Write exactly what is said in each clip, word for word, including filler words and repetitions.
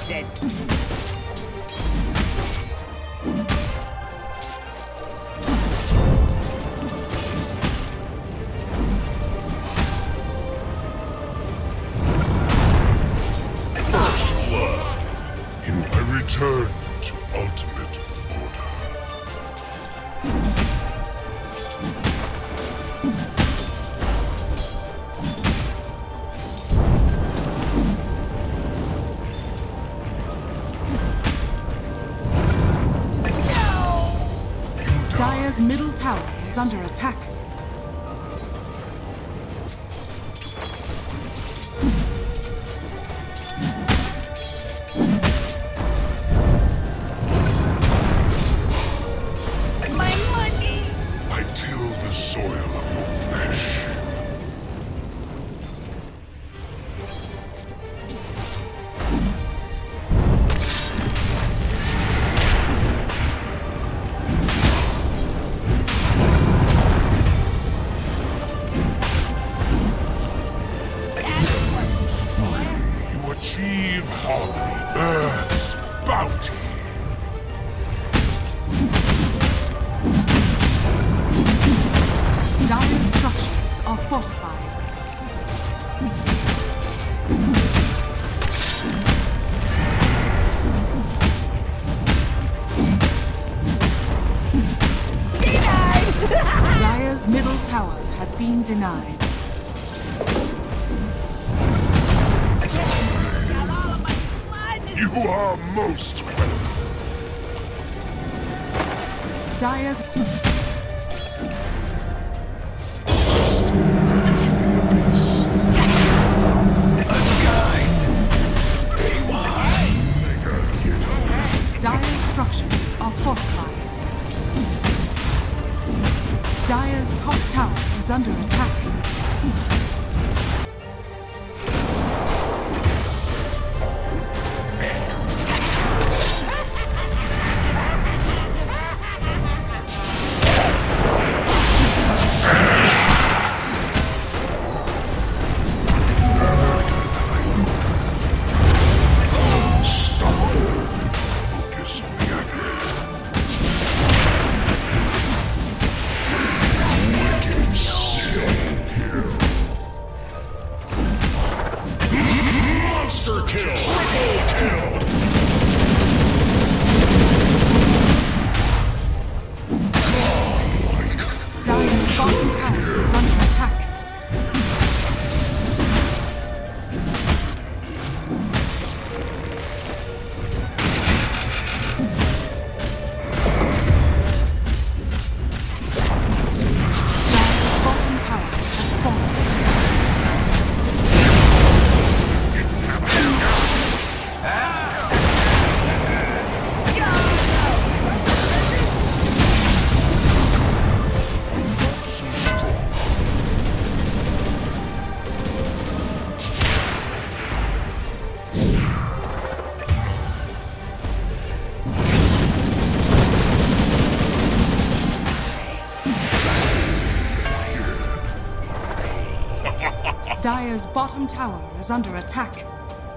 said. First blood. In I return to ultimate order. Dire's middle tower is under attack. My money! I till the soil of your flesh. You achieve harmony, Earth's bounty. Dire's structures are fortified. Dire's middle tower has been denied. You are most welcome. Dire's Dire's structures are fortified. Dire's top tower is under attack. Focus on the agony. Monster kill! Triple kill! Dire's bottom tower is under attack. Dire's bottom tower has fallen. Not so strong. Dire's bottom tower is under attack.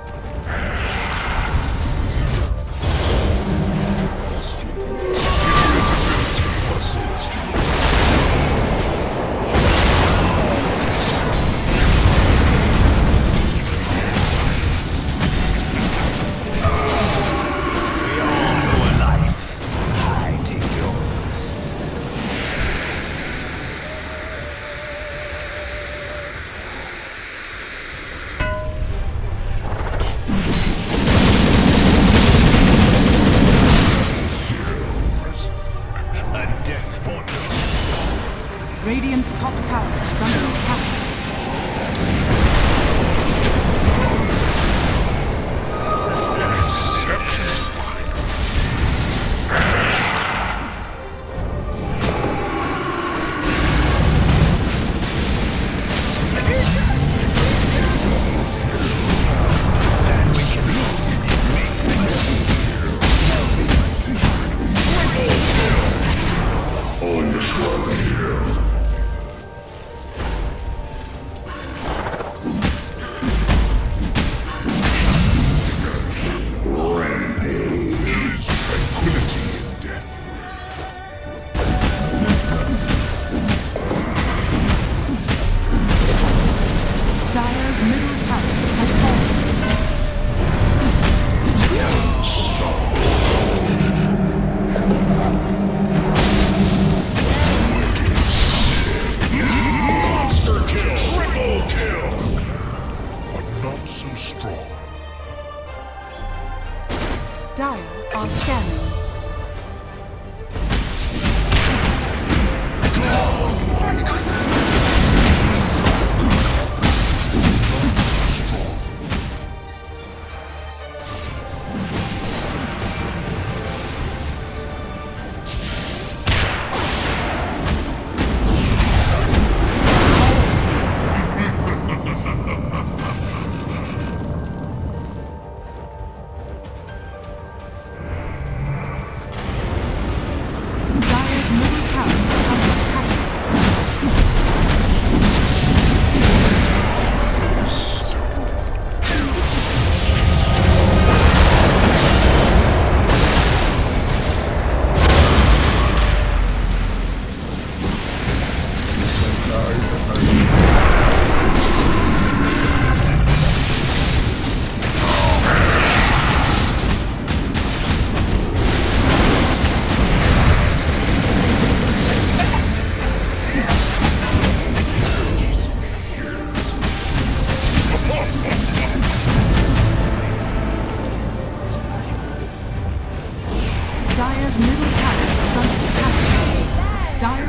Radiant's top tower is under attack. An exceptional find.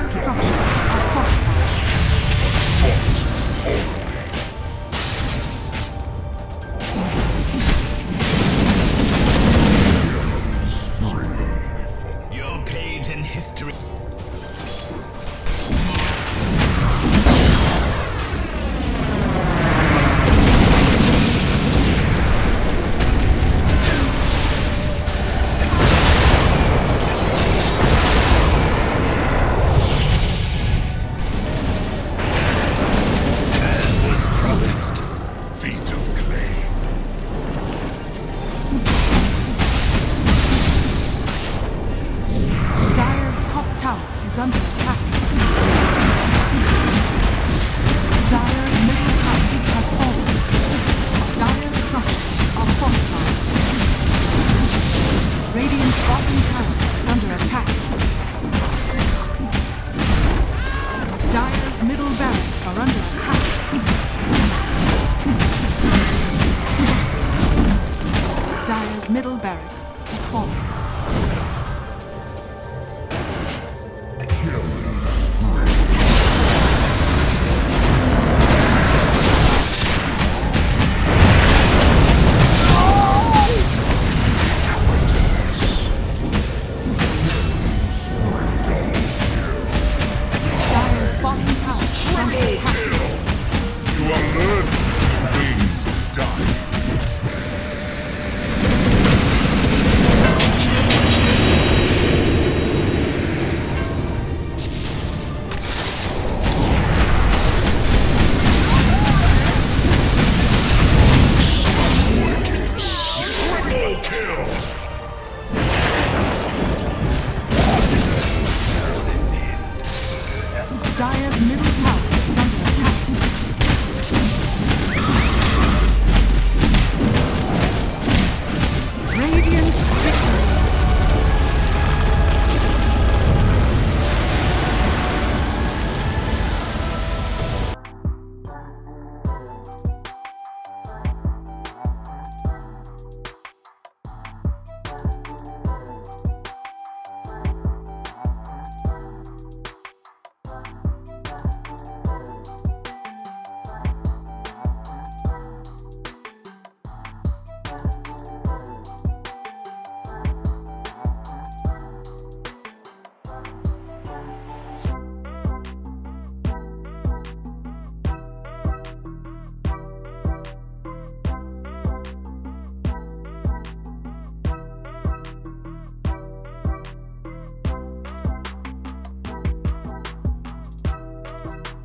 Dire's structures are fortified. Your page in history. Is under attack. Dire's middle tower has fallen. Dire's structures are fortified. Radiant's bottom tower is under attack. Dire's middle barracks are under attack. Dire's middle barracks has fallen. Dire's middle tower is under attack. Radiant victory. You